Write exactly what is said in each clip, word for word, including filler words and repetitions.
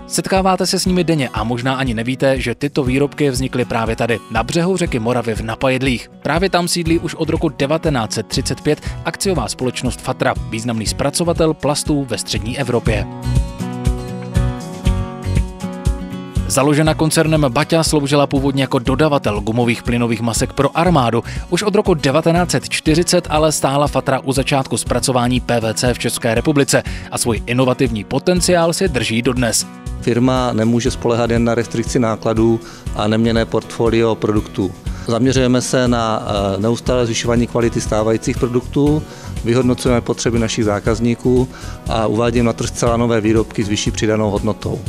Setkáváte se s nimi denně a možná ani nevíte, že tyto výrobky vznikly právě tady, na břehu řeky Moravy v Napajedlích. Právě tam sídlí už od roku devatenáct set třicet pět akciová společnost Fatra, významný zpracovatel plastů ve střední Evropě. Založena koncernem Baťa, sloužila původně jako dodavatel gumových plynových masek pro armádu. Už od roku devatenáct set čtyřicet ale stála Fatra u začátku zpracování P V C v České republice a svůj inovativní potenciál si drží dodnes. Firma nemůže spoléhat jen na restrikci nákladů a neměnné portfolio produktů. Zaměřujeme se na neustálé zvyšování kvality stávajících produktů, vyhodnocujeme potřeby našich zákazníků a uvádíme na trh zcela nové výrobky s vyšší přidanou hodnotou.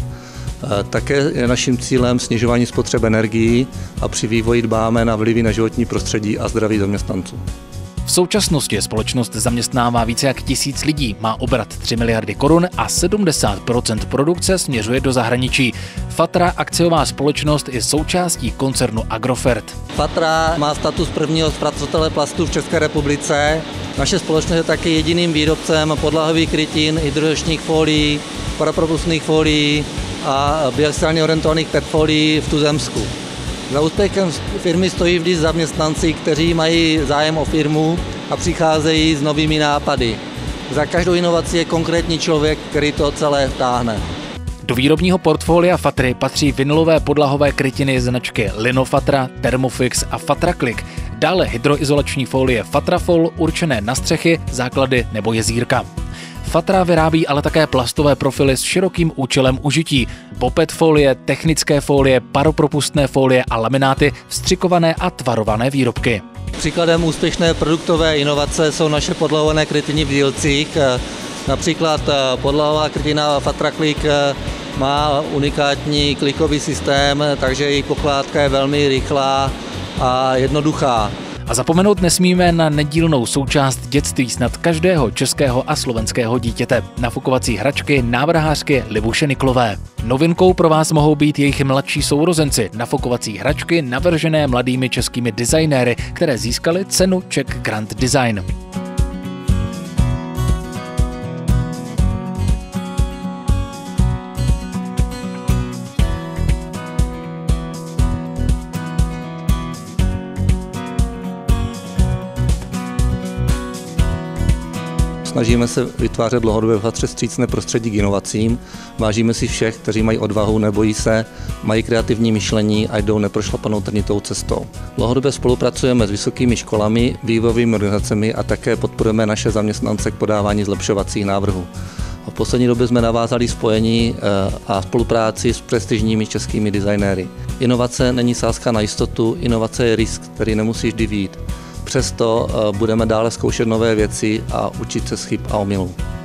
Také je naším cílem snižování spotřeby energií a při vývoji dbáme na vlivy na životní prostředí a zdraví zaměstnanců. V současnosti společnost zaměstnává více jak tisíc lidí, má obrat tři miliardy korun a sedmdesát procent produkce směřuje do zahraničí. Fatra, akciová společnost, je součástí koncernu Agrofert. Fatra má status prvního zpracovatele plastů v České republice. Naše společnost je také jediným výrobcem podlahových krytin, hydrožešních folií, parapropustných folií a biaxiálně orientovaných P E T folií v tuzemsku. Za úspěchem firmy stojí vždy zaměstnanci, kteří mají zájem o firmu a přicházejí s novými nápady. Za každou inovaci je konkrétní člověk, který to celé táhne. Do výrobního portfolia Fatry patří vinylové podlahové krytiny značky Linofatra, Thermofix a Fatraclick. Dále hydroizolační folie Fatrafol určené na střechy, základy nebo jezírka. Fatra vyrábí ale také plastové profily s širokým účelem užití. Popet folie, technické folie, paropropustné folie a lamináty, vstřikované a tvarované výrobky. Příkladem úspěšné produktové inovace jsou naše podlahované krytiny v dílcích. Například podlahová krytina Fatraclick má unikátní klikový systém, takže její pokládka je velmi rychlá a jednoduchá. A zapomenout nesmíme na nedílnou součást dětství snad každého českého a slovenského dítěte. Nafukovací hračky návrhářky Libuše Niklové. Novinkou pro vás mohou být jejich mladší sourozenci, nafukovací hračky navržené mladými českými designéry, které získaly cenu Czech Grand Design. Snažíme se vytvářet dlouhodobě v Fatře vstřícné prostředí k inovacím. Vážíme si všech, kteří mají odvahu, nebojí se, mají kreativní myšlení a jdou neprošlapanou trnitou cestou. Dlouhodobě spolupracujeme s vysokými školami, vývojovými organizacemi a také podporujeme naše zaměstnance k podávání zlepšovacích návrhů. V poslední době jsme navázali spojení a spolupráci s prestižními českými designéry. Inovace není sázka na jistotu, inovace je risk, který nemusí vždy vyjít. Přesto budeme dále zkoušet nové věci a učit se z chyb a omylů.